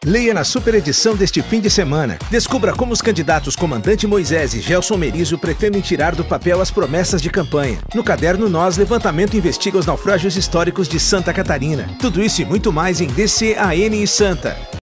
Leia na super edição deste fim de semana. Descubra como os candidatos Comandante Moisés e Gelson Merizo pretendem tirar do papel as promessas de campanha. No caderno Nós, levantamento investiga os naufrágios históricos de Santa Catarina. Tudo isso e muito mais em DCAN e Santa.